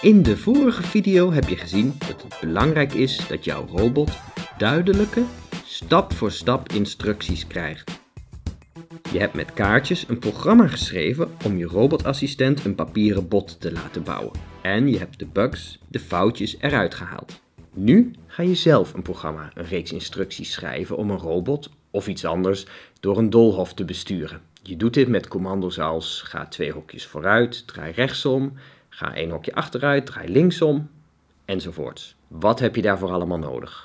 In de vorige video heb je gezien dat het belangrijk is dat jouw robot duidelijke, stap voor stap instructies krijgt. Je hebt met kaartjes een programma geschreven om je robotassistent een papieren bot te laten bouwen. En je hebt de bugs, de foutjes eruit gehaald. Nu ga je zelf een programma, een reeks instructies schrijven om een robot of iets anders door een doolhof te besturen. Je doet dit met commando's als ga 2 hokjes vooruit, draai rechtsom, ga 1 hokje achteruit, draai linksom, enzovoorts. Wat heb je daarvoor allemaal nodig?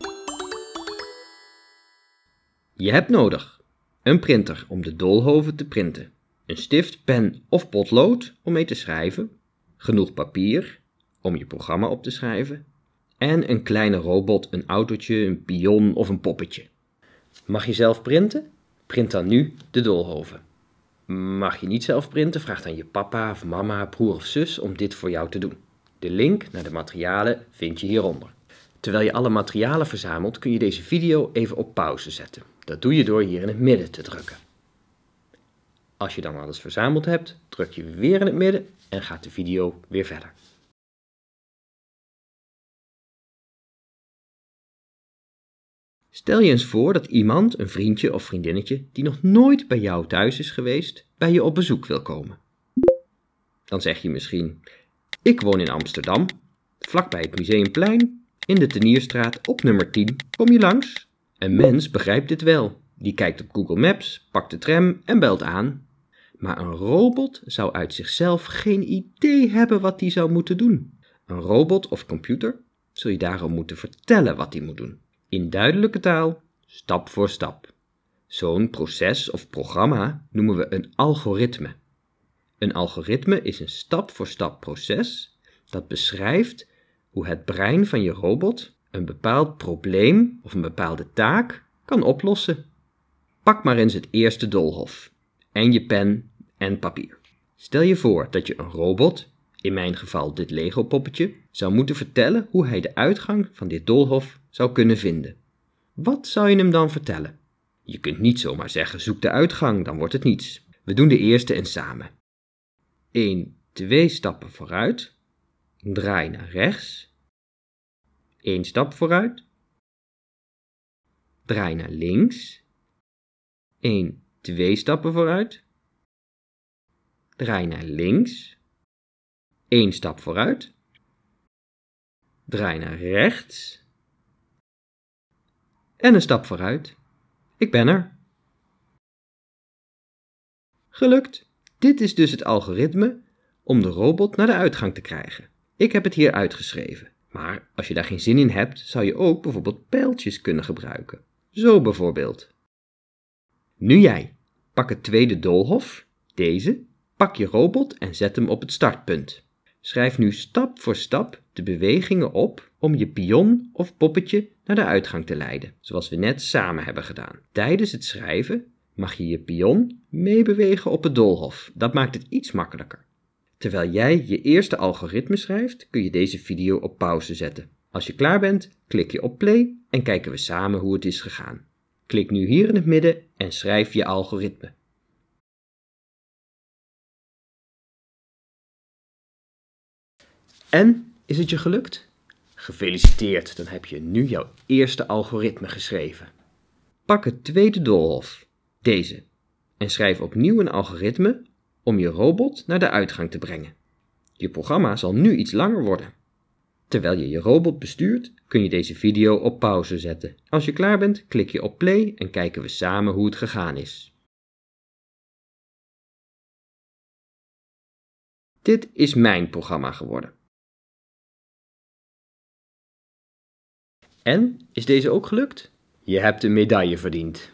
Je hebt nodig een printer om de doolhoven te printen, een stift, pen of potlood om mee te schrijven, genoeg papier om je programma op te schrijven en een kleine robot, een autootje, een pion of een poppetje. Mag je zelf printen? Print dan nu de doolhoven. Mag je niet zelf printen? Vraag dan je papa of mama, broer of zus om dit voor jou te doen. De link naar de materialen vind je hieronder. Terwijl je alle materialen verzamelt, kun je deze video even op pauze zetten. Dat doe je door hier in het midden te drukken. Als je dan alles verzameld hebt, druk je weer in het midden en gaat de video weer verder. Stel je eens voor dat iemand, een vriendje of vriendinnetje, die nog nooit bij jou thuis is geweest, bij je op bezoek wil komen. Dan zeg je misschien, ik woon in Amsterdam, vlakbij het Museumplein, in de Tenierstraat op nummer 10, kom je langs? Een mens begrijpt dit wel. Die kijkt op Google Maps, pakt de tram en belt aan. Maar een robot zou uit zichzelf geen idee hebben wat die zou moeten doen. Een robot of computer zul je daarom moeten vertellen wat die moet doen. In duidelijke taal, stap voor stap. Zo'n proces of programma noemen we een algoritme. Een algoritme is een stap-voor-stap proces dat beschrijft hoe het brein van je robot een bepaald probleem of een bepaalde taak kan oplossen. Pak maar eens het eerste doolhof en je pen en papier. Stel je voor dat je een robot, in mijn geval dit Lego-poppetje, zou moeten vertellen hoe hij de uitgang van dit doolhof zou kunnen vinden. Wat zou je hem dan vertellen? Je kunt niet zomaar zeggen zoek de uitgang, dan wordt het niets. We doen de eerste en samen. 1, 2 stappen vooruit, draai naar rechts, 1 stap vooruit, draai naar links, 1, 2 stappen vooruit, draai naar links, 1 stap vooruit, draai naar rechts en een stap vooruit. Ik ben er. Gelukt. Dit is dus het algoritme om de robot naar de uitgang te krijgen. Ik heb het hier uitgeschreven, maar als je daar geen zin in hebt, zou je ook bijvoorbeeld pijltjes kunnen gebruiken. Zo bijvoorbeeld. Nu jij. Pak het tweede doolhof, deze, pak je robot en zet hem op het startpunt. Schrijf nu stap voor stap de bewegingen op om je pion of poppetje naar de uitgang te leiden, zoals we net samen hebben gedaan. Tijdens het schrijven mag je je pion meebewegen op het doolhof. Dat maakt het iets makkelijker. Terwijl jij je eerste algoritme schrijft, kun je deze video op pauze zetten. Als je klaar bent, klik je op play en kijken we samen hoe het is gegaan. Klik nu hier in het midden en schrijf je algoritme. En, is het je gelukt? Gefeliciteerd, dan heb je nu jouw eerste algoritme geschreven. Pak het tweede doolhof, deze, en schrijf opnieuw een algoritme om je robot naar de uitgang te brengen. Je programma zal nu iets langer worden. Terwijl je je robot bestuurt, kun je deze video op pauze zetten. Als je klaar bent, klik je op play en kijken we samen hoe het gegaan is. Dit is mijn programma geworden. En, is deze ook gelukt? Je hebt een medaille verdiend.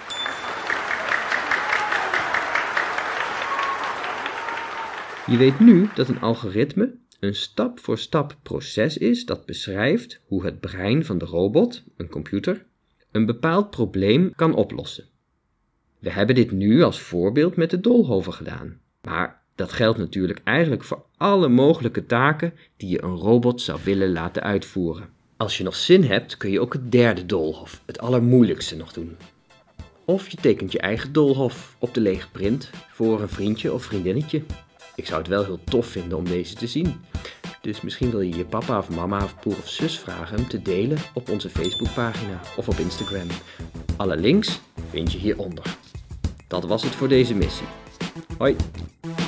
Je weet nu dat een algoritme een stap-voor-stap proces is dat beschrijft hoe het brein van de robot, een computer, een bepaald probleem kan oplossen. We hebben dit nu als voorbeeld met de doolhoven gedaan, maar dat geldt natuurlijk eigenlijk voor alle mogelijke taken die je een robot zou willen laten uitvoeren. Als je nog zin hebt, kun je ook het derde doolhof, het allermoeilijkste, nog doen. Of je tekent je eigen doolhof op de lege print voor een vriendje of vriendinnetje. Ik zou het wel heel tof vinden om deze te zien. Dus misschien wil je je papa of mama of broer of zus vragen hem te delen op onze Facebookpagina of op Instagram. Alle links vind je hieronder. Dat was het voor deze missie. Hoi!